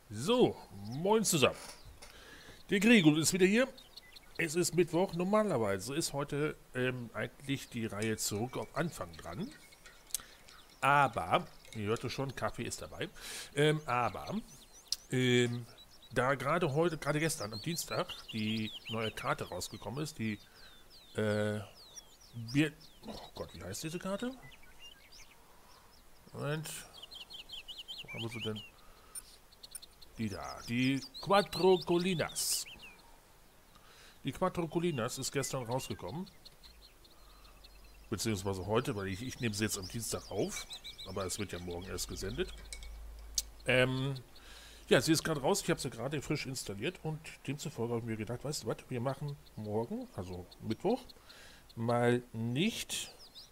So, moin zusammen. Der Gregor ist wieder hier. Es ist Mittwoch. Normalerweise ist heute eigentlich die Reihe zurück auf Anfang dran. Aber, ihr hörte schon, Kaffee ist dabei. Aber, ähm, da gerade gestern am Dienstag, die neue Karte rausgekommen ist, die, äh, wir, oh Gott, wie heißt diese Karte? Moment, wo haben wir sie denn? Die da, die Quattro Colinas. Die Quattro Colinas ist gestern rausgekommen. Beziehungsweise heute, weil ich nehme sie jetzt am Dienstag auf. Aber es wird ja morgen erst gesendet. Ähm, ja, sie ist gerade raus. Ich habe sie gerade frisch installiert. Und demzufolge habe ich mir gedacht, weißt du was, wir machen morgen, also Mittwoch, mal nicht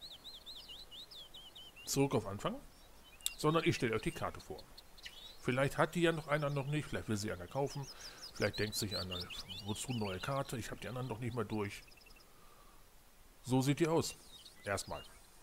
zurück auf Anfang, sondern ich stelle euch die Karte vor. Vielleicht hat die ja noch einer noch nicht, vielleicht will sie einer kaufen. Vielleicht denkt sich einer, wozu neue Karte? Ich habe die anderen noch nicht mal durch. So sieht die aus. Erstmal.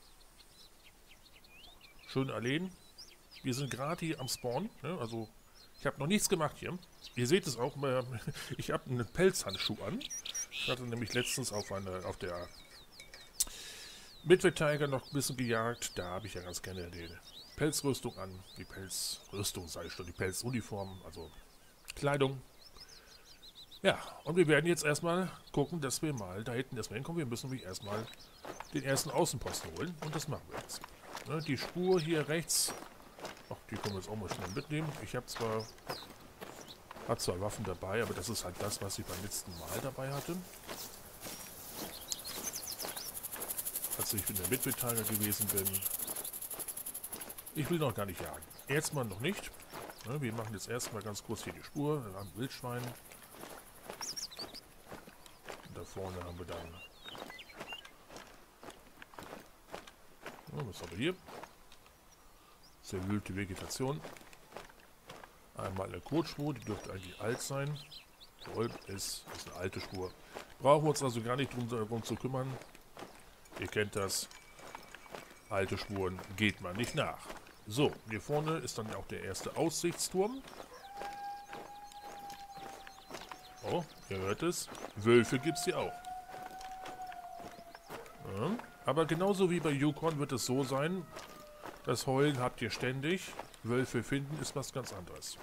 Schön allein. Wir sind gerade hier am Spawn. Ne? Also, ich habe noch nichts gemacht hier. Ihr seht es auch, ich habe einen Pelzhandschuh an. Ich hatte nämlich letztens auf der Midway Tiger noch ein bisschen gejagt. Da habe ich ja ganz gerne die Pelzrüstung an. Die Pelzrüstung, sei schon, die Pelzuniform, also Kleidung. Ja, und wir werden jetzt erstmal gucken, dass wir mal da hinten erstmal hinkommen. Wir müssen nämlich erstmal den ersten Außenposten holen. Und das machen wir jetzt. Ne, die Spur hier rechts. Ach, die können wir jetzt auch mal schnell mitnehmen. Ich habe zwar Waffen dabei, aber das ist halt das, was ich beim letzten Mal dabei hatte. Als ich in der Mitteltager gewesen bin. Ich will noch gar nicht jagen. Erstmal noch nicht. Ne, wir machen jetzt erstmal ganz kurz hier die Spur. Dann haben wir Wildschwein. Und da vorne haben wir dann... was haben wir hier? Zerwühlte Vegetation. Einmal eine Kotspur, die dürfte eigentlich alt sein. Jawohl, ist eine alte Spur. Brauchen wir uns also gar nicht drum zu kümmern. Ihr kennt das. Alte Spuren geht man nicht nach. So, hier vorne ist dann auch der erste Aussichtsturm. Oh, ihr hört es. Wölfe gibt es hier auch. Ja, aber genauso wie bei Yukon wird es so sein, das Heulen habt ihr ständig. Wölfe finden ist was ganz anderes.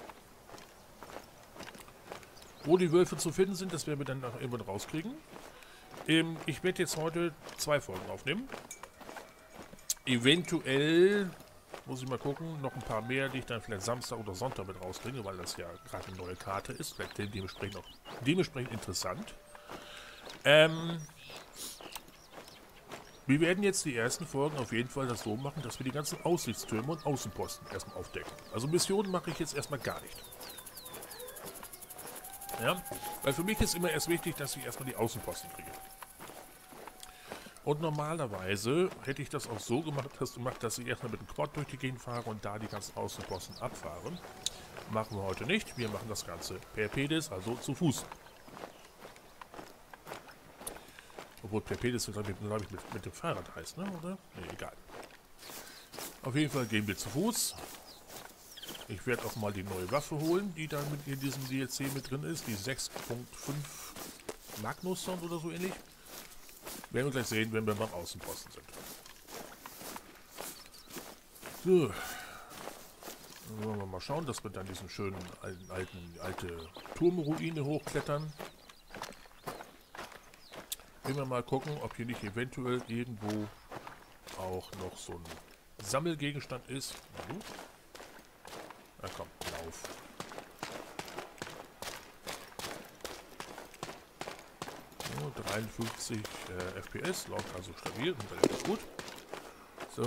Wo die Wölfe zu finden sind, das werden wir dann irgendwann rauskriegen. Ich werde jetzt heute 2 Folgen aufnehmen. Eventuell, muss ich mal gucken, noch ein paar mehr, die ich dann vielleicht Samstag oder Sonntag mit rausbringe, weil das ja gerade eine neue Karte ist. Vielleicht dementsprechend interessant. Wir werden jetzt die ersten Folgen auf jeden Fall das so machen, dass wir die ganzen Aussichtstürme und Außenposten erstmal aufdecken. Also Missionen mache ich jetzt erstmal gar nicht. Ja, weil für mich ist immer erst wichtig, dass ich erstmal die Außenposten kriege. Und normalerweise hätte ich das auch so gemacht, dass ich erstmal mit dem Quad durch die Gegend fahre und da die ganzen Außenposten abfahre. Machen wir heute nicht. Wir machen das Ganze per Pedis, also zu Fuß. Obwohl per Pedis, glaube ich, mit dem Fahrrad heißt, ne? Oder? Ne, egal. Auf jeden Fall gehen wir zu Fuß. Ich werde auch mal die neue Waffe holen, die da in diesem DLC mit drin ist. Die 6.5 Magnus Sound oder so ähnlich. Werden wir gleich sehen, wenn wir beim Außenposten sind. So. Dann wollen wir mal schauen, dass wir dann diesen schönen alte Turmruine hochklettern. Wenn wir mal gucken, ob hier nicht eventuell irgendwo auch noch so ein Sammelgegenstand ist. Na komm, lauf. So, 53 FPS, läuft also stabil und relativ gut. So.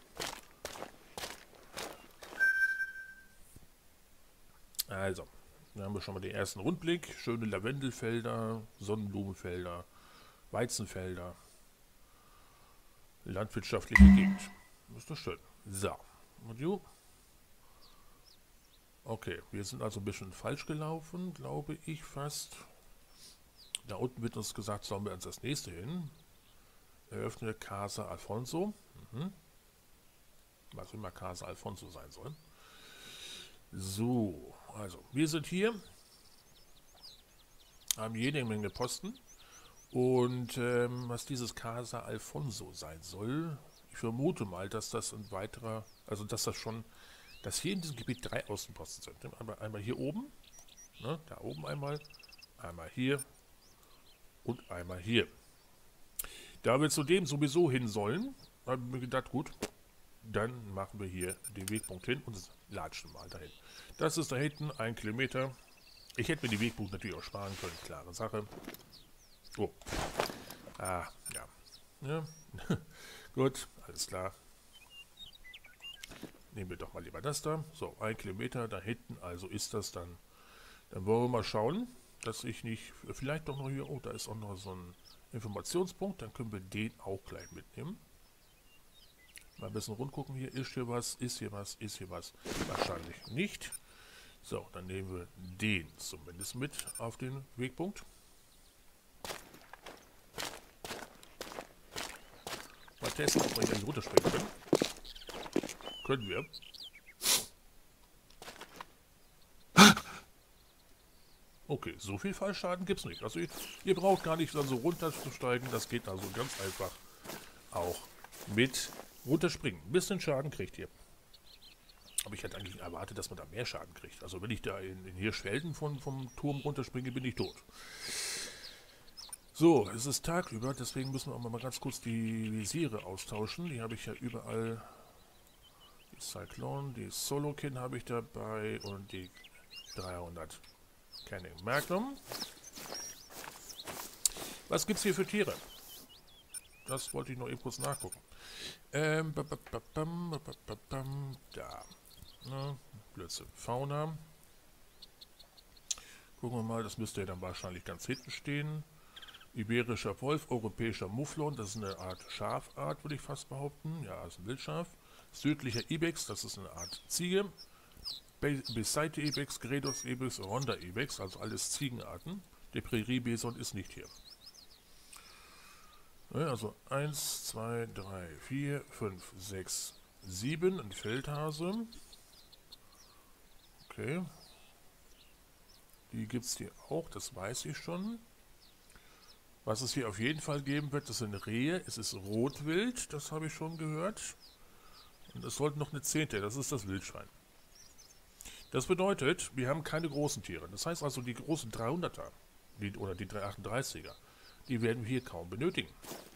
Also, dann haben wir schon mal den ersten Rundblick. Schöne Lavendelfelder, Sonnenblumenfelder, Weizenfelder. Landwirtschaftliche Gegend. Ist doch schön. So. Und jo. Okay, wir sind also ein bisschen falsch gelaufen, glaube ich fast. Da unten wird uns gesagt, sollen wir uns das nächste hin. Eröffne Casa Alfonso. Was immer Casa Alfonso sein soll. So, also wir sind hier, haben jede Menge Posten. Und was dieses Casa Alfonso sein soll, ich vermute mal, dass das ein weiterer, also dass das schon, dass hier in diesem Gebiet 3 Außenposten sind. Einmal hier oben, ne, da oben einmal hier und einmal hier. Da wir zudem sowieso hin sollen, haben wir gedacht, gut, dann machen wir hier den Wegpunkt hin und latschen mal dahin. Das ist da hinten 1 Kilometer. Ich hätte mir die Wegpunkt natürlich auch sparen können, klare Sache. Oh. Ah, ja. Ja. Gut, alles klar. Nehmen wir doch mal lieber das da. So, 1 Kilometer da hinten, also ist das dann. Dann wollen wir mal schauen, dass ich nicht, vielleicht doch noch hier, oh, da ist auch noch so ein Informationspunkt, dann können wir den auch gleich mitnehmen. Mal ein bisschen rundgucken, hier ist hier was, ist hier was, ist hier was. Wahrscheinlich nicht. So, dann nehmen wir den zumindest mit auf den Wegpunkt. Mal testen, ob wir hier runterspringen können. Können wir. Okay, so viel Fallschaden gibt es nicht. Also ihr braucht gar nicht dann so runterzusteigen. Das geht also ganz einfach auch mit runterspringen. Ein bisschen Schaden kriegt ihr. Aber ich hätte eigentlich erwartet, dass man da mehr Schaden kriegt. Also wenn ich da in Hirschfelden vom Turm runterspringe, bin ich tot. So, es ist tagüber, deswegen müssen wir auch mal ganz kurz die Visiere austauschen. Die habe ich ja überall. Die Cyclone, die Solokin habe ich dabei und die 300 Canning Magnum. Was gibt es hier für Tiere? Das wollte ich noch eben kurz nachgucken. Da. Na, Blödsinn. Fauna. Gucken wir mal, das müsste ja dann wahrscheinlich ganz hinten stehen. Iberischer Wolf, europäischer Mufflon, das ist eine Art Schafart, würde ich fast behaupten. Ja, ist ein Wildschaf. Südlicher Ibex, das ist eine Art Ziege. Beseite Ibex, Gredos Ibex, Ronda Ibex, also alles Ziegenarten. Der Prärie-Bison ist nicht hier. Ja, also 1, 2, 3, 4, 5, 6, 7, ein Feldhase. Okay. Die gibt es hier auch, das weiß ich schon. Was es hier auf jeden Fall geben wird, das sind Rehe. Es ist Rotwild, das habe ich schon gehört. Und es sollte noch eine 10. Das ist das Wildschwein. Das bedeutet, wir haben keine großen Tiere. Das heißt also, die großen 300er oder die 338er, die werden wir hier kaum benötigen.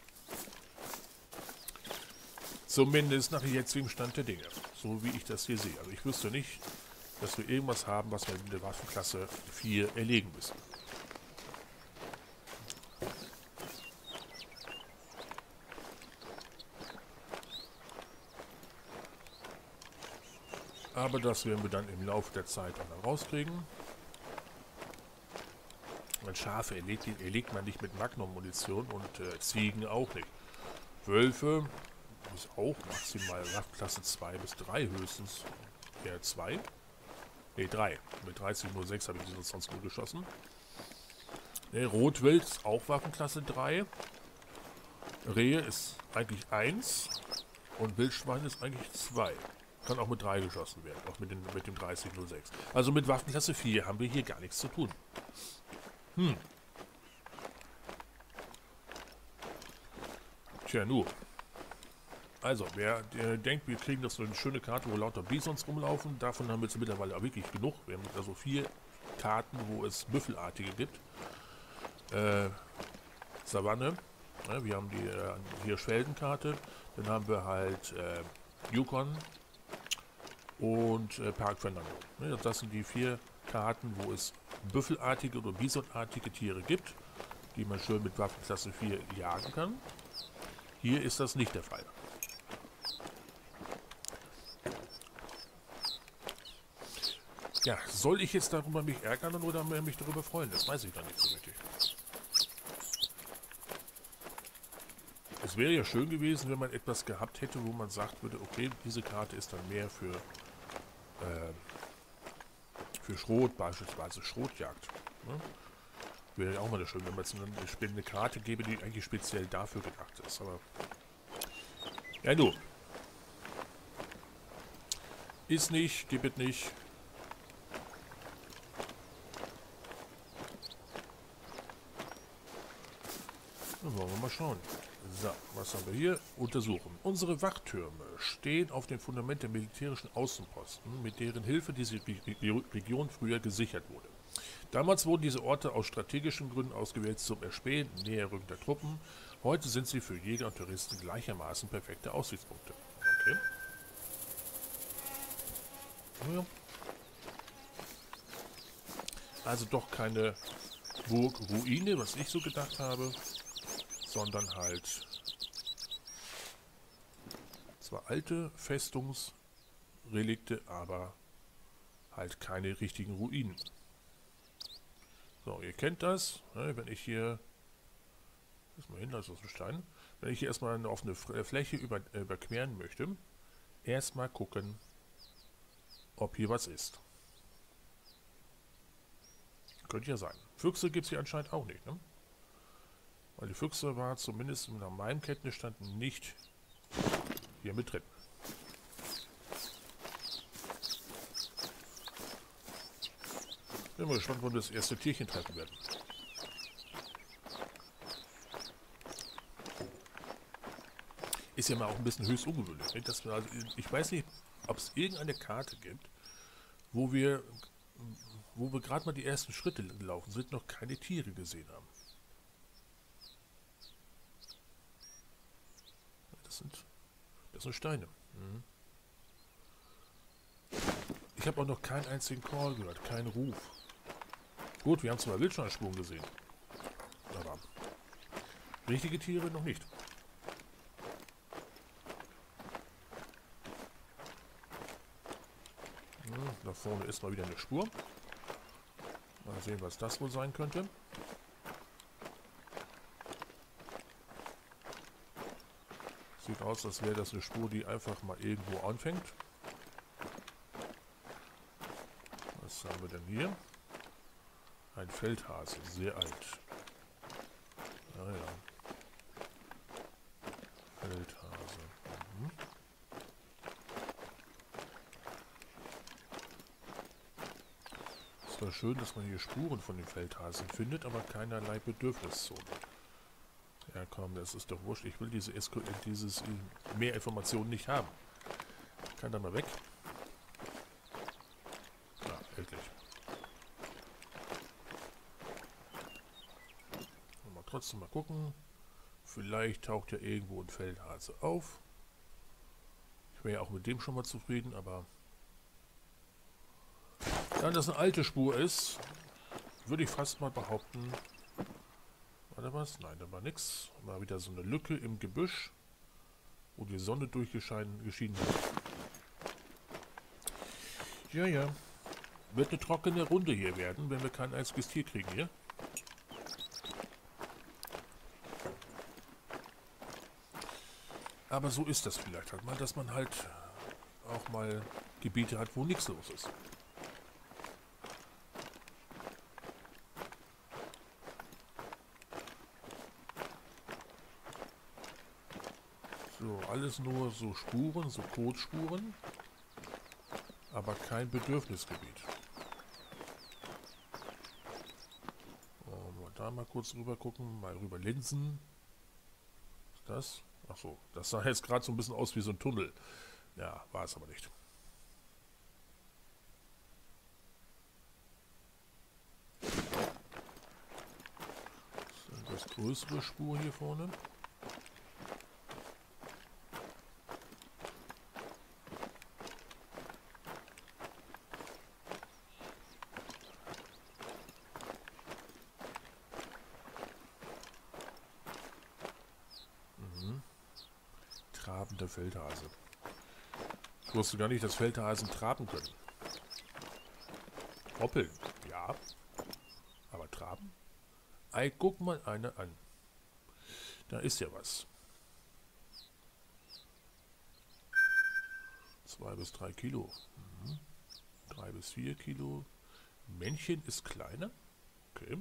Zumindest nach jetzigem Stand der Dinge. So wie ich das hier sehe. Also ich wüsste nicht, dass wir irgendwas haben, was wir in der Waffenklasse 4 erlegen müssen. Aber das werden wir dann im Laufe der Zeit dann rauskriegen. Weil Schafe erlegt man nicht mit Magnum-Munition und Ziegen auch nicht. Wölfe ist auch maximal Waffenklasse 2 bis 3 höchstens. Eher 2. Ne, 3. Mit 3006 habe ich die sonst nur geschossen. Ne, Rotwild ist auch Waffenklasse 3. Rehe ist eigentlich 1. Und Wildschwein ist eigentlich 2. Kann auch mit 3 geschossen werden, auch mit dem 3006. Also mit Waffenklasse 4 haben wir hier gar nichts zu tun. Tja, nur. Also, wer denkt, wir kriegen das so eine schöne Karte, wo lauter Bisons rumlaufen, davon haben wir jetzt mittlerweile auch wirklich genug. Wir haben also 4 Karten, wo es Büffelartige gibt. Savanne. Ja, wir haben die Hirschfeldenkarte. Dann haben wir halt Yukon und Park Fernando. Ja, das sind die 4 Karten, wo es büffelartige oder bisonartige Tiere gibt, die man schön mit Waffenklasse 4 jagen kann. Hier ist das nicht der Fall. Ja, soll ich jetzt darüber mich ärgern oder mich darüber freuen? Das weiß ich gar nicht so richtig. Es wäre ja schön gewesen, wenn man etwas gehabt hätte, wo man sagt würde, okay, diese Karte ist dann mehr für Schrot, beispielsweise Schrotjagd. Ne? Wäre ja auch mal schön, wenn man jetzt eine Karte gäbe, die eigentlich speziell dafür gedacht ist. Aber ja, nur. Ist nicht, gibt es nicht. Dann wollen wir mal schauen. So, was haben wir hier? Untersuchen. Unsere Wachtürme stehen auf dem Fundament der militärischen Außenposten, mit deren Hilfe diese Region früher gesichert wurde. Damals wurden diese Orte aus strategischen Gründen ausgewählt zum Erspähen näher rückender Truppen. Heute sind sie für Jäger und Touristen gleichermaßen perfekte Aussichtspunkte. Okay. Ja. Also doch keine Burgruine, was ich so gedacht habe, sondern halt zwar alte Festungsrelikte, aber halt keine richtigen Ruinen. So, ihr kennt das, ne, wenn ich hier, erstmal hin, das ist ein Stein, wenn ich hier erstmal eine offene Fläche überqueren möchte, erstmal gucken, ob hier was ist. Könnte ja sein. Füchse gibt es hier anscheinend auch nicht, ne? Weil die Füchse war zumindest nach meinem Kenntnisstand nicht hier mit drin. Bin mal gespannt, wann wir das erste Tierchen treffen werden. Ist ja mal auch ein bisschen höchst ungewöhnlich. Ne? Dass wir also, ich weiß nicht, ob es irgendeine Karte gibt, wo wir gerade mal die ersten Schritte gelaufen sind, noch keine Tiere gesehen haben. Das sind Steine. Mhm. Ich habe auch noch keinen einzigen Call gehört, keinen Ruf. Gut, wir haben zwar Wildschweinspuren gesehen, aber richtige Tiere noch nicht. Da vorne ist mal wieder eine Spur. Mal sehen, was das wohl sein könnte. Sieht aus, als wäre das eine Spur, die einfach mal irgendwo anfängt. Was haben wir denn hier? Ein Feldhase, sehr alt. Ah ja. Feldhase. Mhm. Es war schön, dass man hier Spuren von den Feldhasen findet, aber keinerlei Bedürfniszone. Ja komm, das ist doch wurscht. Ich will dieses mehr Informationen nicht haben. Kann da mal weg. Ja, endlich. Mal trotzdem mal gucken. Vielleicht taucht ja irgendwo ein Feldhase auf. Ich wäre ja auch mit dem schon mal zufrieden, aber da das eine alte Spur ist, würde ich fast mal behaupten, war da was? Nein, da war nichts. Mal wieder so eine Lücke im Gebüsch, wo die Sonne durchgeschienen hat. Ja, ja. Wird eine trockene Runde hier werden, wenn wir kein einziges Tier kriegen hier. Aber so ist das vielleicht halt mal, dass man halt auch mal Gebiete hat, wo nichts los ist. So, alles nur so Spuren, so Kotspuren, aber kein Bedürfnisgebiet. Oh, da mal kurz rüber gucken, mal rüber linsen. Was ist das? Achso, das sah jetzt gerade so ein bisschen aus wie so ein Tunnel. Ja, war es aber nicht. Das ist eine etwas größere Spur hier vorne. Trabende Feldhase. Ich wusste gar nicht, dass Feldhasen traben können. Hoppeln, ja. Aber traben? Ei, guck mal eine an. Da ist ja was. 2 bis 3 Kilo. 3 bis 4 Kilo. Männchen ist kleiner. Okay.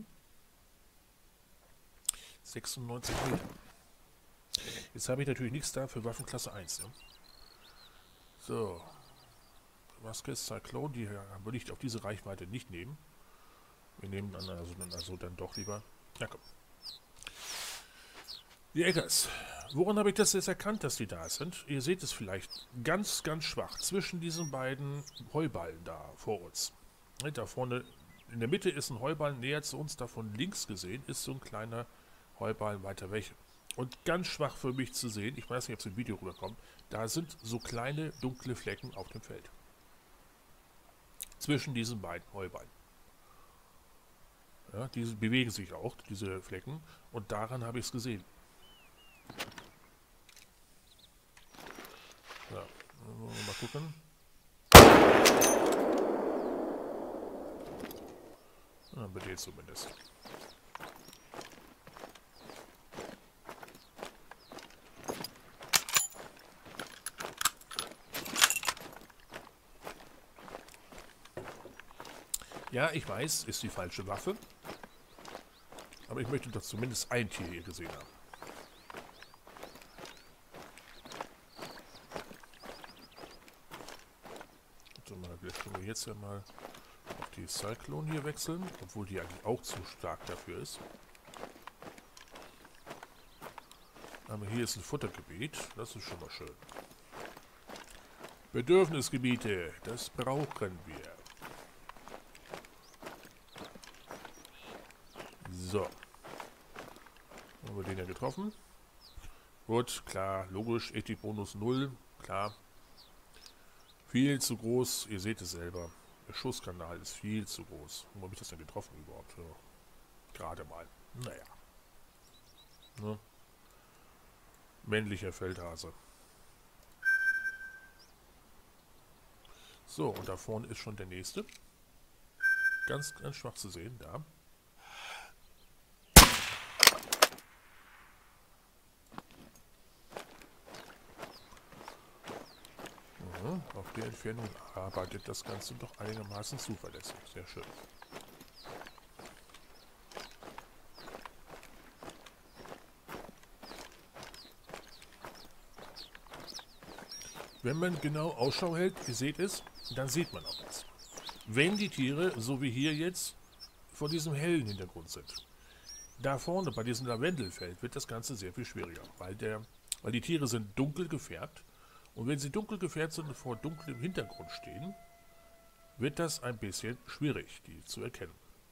96 Meter. Jetzt habe ich natürlich nichts da für Waffenklasse 1. Ne? So. Vasquez Cyclone, die würde ich auf diese Reichweite nicht nehmen. Wir nehmen dann also dann doch lieber. Ja, komm. Die Eggers. Woran habe ich das jetzt erkannt, dass die da sind? Ihr seht es vielleicht ganz, ganz schwach zwischen diesen beiden Heuballen da vor uns. Da vorne in der Mitte ist ein Heuballen näher zu uns, davon links gesehen ist so ein kleiner Heuballen weiter weg. Und ganz schwach für mich zu sehen, ich weiß nicht, ob es im Video rüberkommt, da sind so kleine dunkle Flecken auf dem Feld. Zwischen diesen beiden Heuballen. Ja, diese bewegen sich auch, diese Flecken, und daran habe ich es gesehen. Ja, mal gucken. Ja, bei dir zumindest. Ja, ich weiß, ist die falsche Waffe. Aber ich möchte doch zumindest ein Tier hier gesehen haben. Warte mal, vielleicht können wir jetzt ja mal auf die Cyclone hier wechseln, obwohl die eigentlich auch zu stark dafür ist. Aber hier ist ein Futtergebiet, das ist schon mal schön. Bedürfnisgebiete, das brauchen wir. So. Haben wir den ja getroffen. Gut, klar, logisch, Ethikbonus 0, klar. Viel zu groß, ihr seht es selber. Der Schusskanal ist viel zu groß. Wo habe ich das denn getroffen überhaupt? Ja. Gerade mal. Naja. Ne? Männlicher Feldhase. So, und da vorne ist schon der nächste. Ganz, ganz schwach zu sehen, da. Auf der Entfernung arbeitet das Ganze doch einigermaßen zuverlässig. Sehr schön. Wenn man genau Ausschau hält, ihr seht es, dann sieht man auch was. Wenn die Tiere, so wie hier jetzt, vor diesem hellen Hintergrund sind. Da vorne bei diesem Lavendelfeld wird das Ganze sehr viel schwieriger, weil die Tiere sind dunkel gefärbt. Und wenn sie dunkel gefärbt sind und vor dunklem Hintergrund stehen, wird das ein bisschen schwierig, die zu erkennen.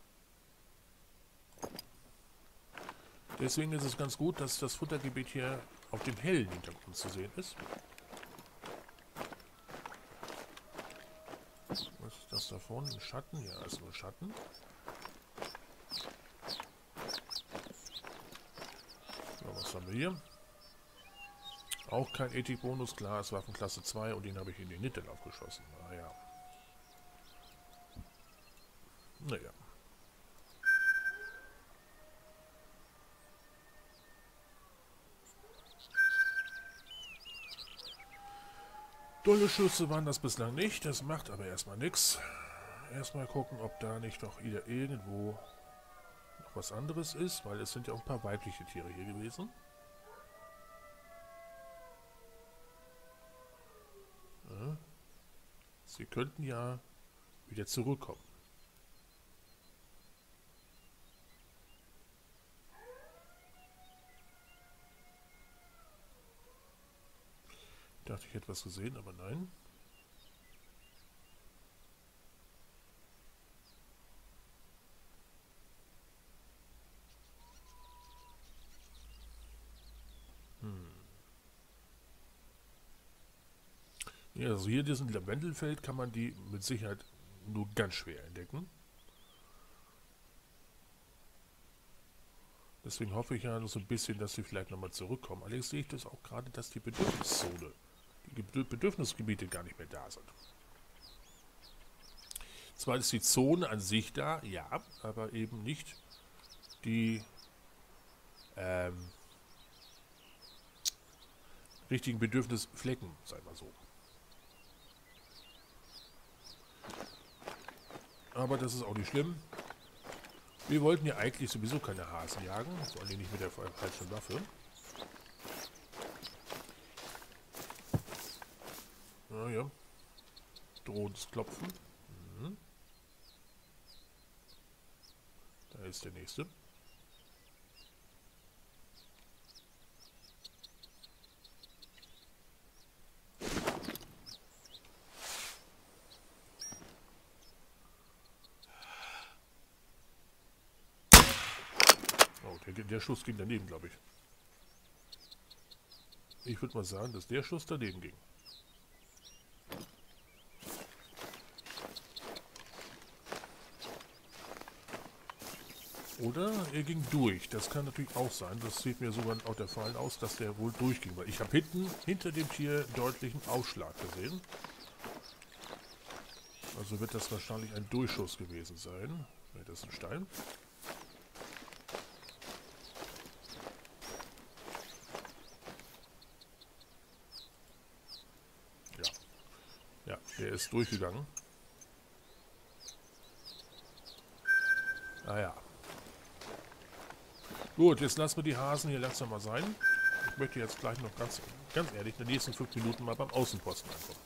Deswegen ist es ganz gut, dass das Futtergebiet hier auf dem hellen Hintergrund zu sehen ist. Was ist das da vorne? Ein Schatten? Ja, ist nur ein Schatten. So, was haben wir hier? Auch kein Ethikbonus, klar, es war von Klasse 2 und den habe ich in den Nitterlauf geschossen. Naja. Naja. Dolle Schüsse waren das bislang nicht, das macht aber erstmal nichts. Erstmal gucken, ob da nicht doch wieder irgendwo noch was anderes ist, weil es sind ja auch ein paar weibliche Tiere hier gewesen. Ja. Sie könnten ja wieder zurückkommen. Ich dachte, ich hätte was gesehen, aber nein. Ja, also hier in diesem Lavendelfeld kann man die mit Sicherheit nur ganz schwer entdecken. Deswegen hoffe ich ja so ein bisschen, dass sie vielleicht nochmal zurückkommen. Allerdings sehe ich das auch gerade, dass die Bedürfniszone, die Bedürfnisgebiete gar nicht mehr da sind. Zwar ist die Zone an sich da, ja, aber eben nicht die richtigen Bedürfnisflecken, sei mal so. Aber das ist auch nicht schlimm. Wir wollten ja eigentlich sowieso keine Hasen jagen, vor allem nicht mit der falschen Waffe. Naja, drohendes Klopfen. Mhm. Da ist der nächste. Der Schuss ging daneben, glaube ich. Ich würde mal sagen, dass der Schuss daneben ging. Oder er ging durch. Das kann natürlich auch sein. Das sieht mir sogar auch der Fall aus, dass der wohl durchging. Weil ich habe hinter dem Tier deutlichen Ausschlag gesehen. Also wird das wahrscheinlich ein Durchschuss gewesen sein. Das ist ein Stein. Ja. Ja, der ist durchgegangen. Ah ja. Gut, jetzt lassen wir die Hasen hier langsam mal sein. Ich möchte jetzt gleich noch ganz ehrlich in den nächsten 5 Minuten mal beim Außenposten ankommen.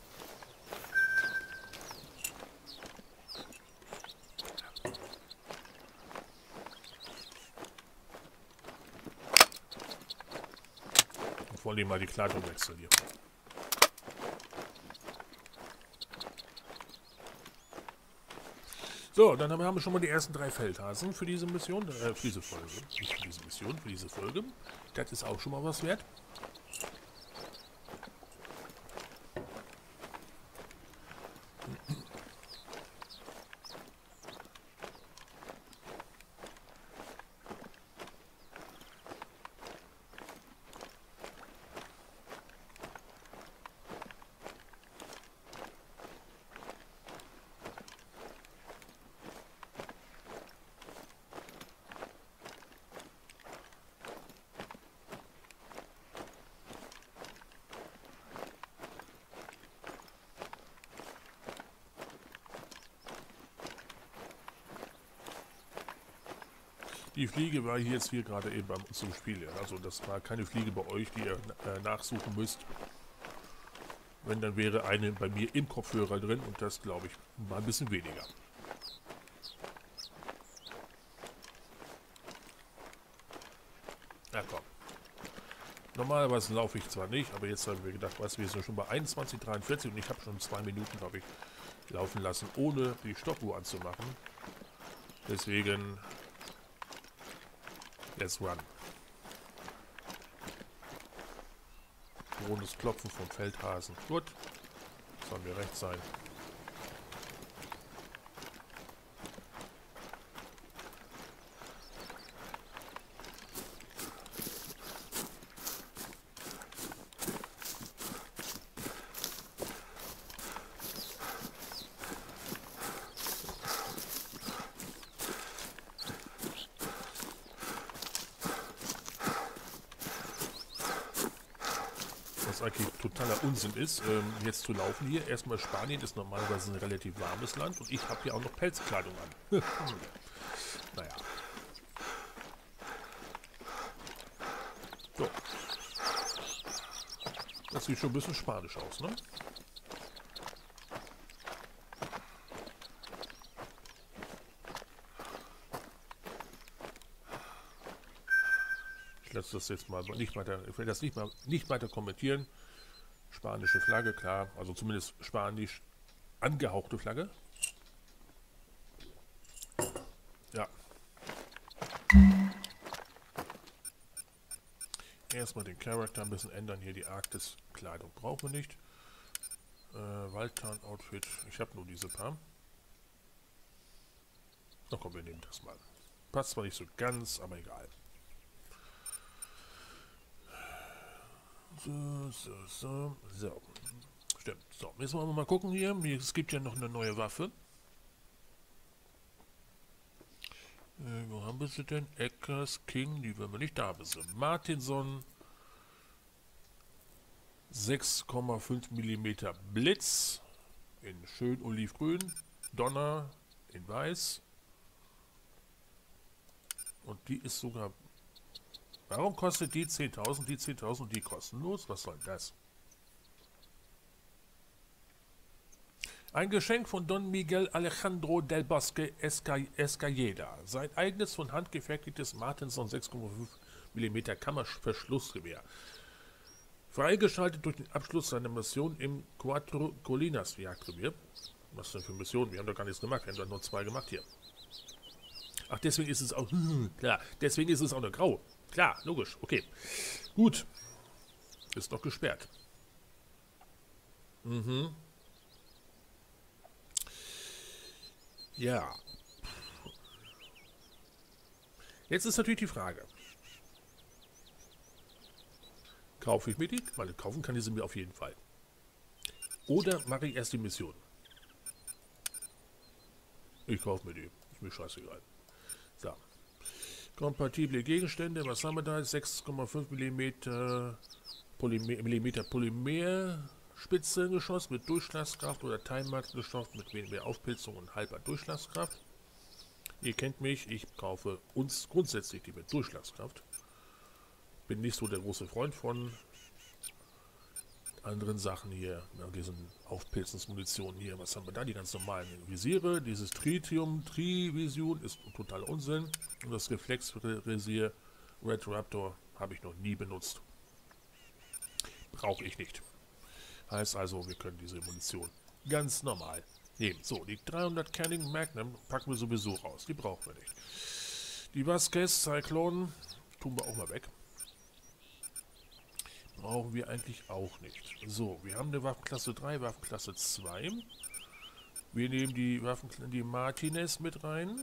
Und vor allem mal die Kleidung wechseln hier. So, dann haben wir schon mal die ersten 3 Feldhasen für diese Mission, für diese Folge. Nicht für diese Mission, für diese Folge. Das ist auch schon mal was wert. Die Fliege war hier jetzt gerade eben bei uns im Spiel. Also das war keine Fliege bei euch, die ihr nachsuchen müsst. Wenn, dann wäre eine bei mir im Kopfhörer drin und das, glaube ich, mal ein bisschen weniger. Na komm. Normalerweise laufe ich zwar nicht, aber jetzt haben wir gedacht, weißt du, wir sind schon bei 21:43 und ich habe schon 2 Minuten, glaube ich, laufen lassen, ohne die Stoppuhr anzumachen. Deswegen... Let's run. Drohendes Klopfen vom Feldhasen. Gut. Soll mir recht sein. Eigentlich totaler Unsinn ist, jetzt zu laufen hier. Erstmal Spanien ist normalerweise ein relativ warmes Land und ich habe hier auch noch Pelzkleidung an. Naja. So. Das sieht schon ein bisschen spanisch aus, ne? Ich lasse das jetzt mal nicht weiter, ich will das nicht weiter kommentieren. Spanische Flagge, klar, also zumindest spanisch angehauchte Flagge. Ja. Erstmal den Charakter ein bisschen ändern, hier die Arktis-Kleidung brauchen wir nicht. Waldtarn-Outfit, ich habe nur diese paar. Na komm, wir nehmen das mal. Passt zwar nicht so ganz, aber egal. So. Stimmt. So, jetzt wollen wir mal gucken hier. Es gibt ja noch eine neue Waffe. Wo haben wir sie denn? Eckers, King, die werden wir nicht da besitzen. Martinson 6,5 mm Blitz in schön olivgrün. Donner in weiß. Und die ist sogar... Warum kostet die 10.000, die 10.000 und die kostenlos? Was soll das? Ein Geschenk von Don Miguel Alejandro del Bosque Escalleda. Sein eigenes von Hand gefertigtes Martinson 6,5 mm Kammerverschlussgewehr. Freigeschaltet durch den Abschluss seiner Mission im Cuatro Colinas Jagdrevier. Was denn für Mission? Wir haben doch gar nichts gemacht. Wir haben doch nur 2 gemacht hier. Ach, deswegen ist es auch... klar, deswegen ist es auch eine Grau. Klar, logisch, okay. Gut. Ist noch gesperrt. Mhm. Ja. Jetzt ist natürlich die Frage. Kaufe ich mir die? Weil kaufen kann ich sie mir auf jeden Fall. Oder mache ich erst die Mission? Ich kaufe mir die. Ist mir scheißegal. So. Kompatible Gegenstände. Was haben wir da? 6,5 mm Polymerspitzengeschoss mit Durchschlagskraft oder Teilmaßgeschoss mit weniger Aufpilzung und halber Durchschlagskraft. Ihr kennt mich, ich kaufe uns grundsätzlich die mit Durchschlagskraft. Bin nicht so der große Freund von anderen Sachen hier, ja, diesen Aufpilzungsmunition hier. Was haben wir da? Die ganz normalen Visiere. Dieses Tritium-Tri-Vision ist totaler Unsinn. Und das Reflex-Visier Red Raptor habe ich noch nie benutzt. Brauche ich nicht. Heißt also, wir können diese Munition ganz normal nehmen. So, die 300 Canning Magnum packen wir sowieso raus. Die brauchen wir nicht. Die Vasquez Cyclone tun wir auch mal weg. Brauchen wir eigentlich auch nicht. So, wir haben eine Waffenklasse 3, Waffenklasse 2. Wir nehmen die Martinez mit rein.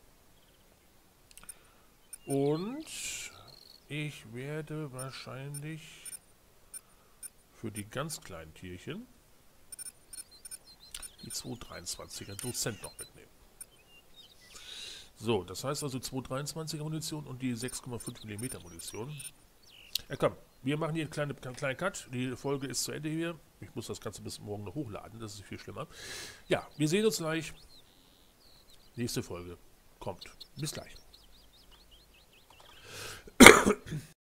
Und ich werde wahrscheinlich für die ganz kleinen Tierchen die 223er Dozent noch mitnehmen. So, das heißt also 223er Munition und die 6,5 mm Munition. Ja komm, wir machen hier einen kleinen Cut. Die Folge ist zu Ende hier. Ich muss das Ganze bis morgen noch hochladen, das ist viel schlimmer. Ja, wir sehen uns gleich. Nächste Folge kommt. Bis gleich.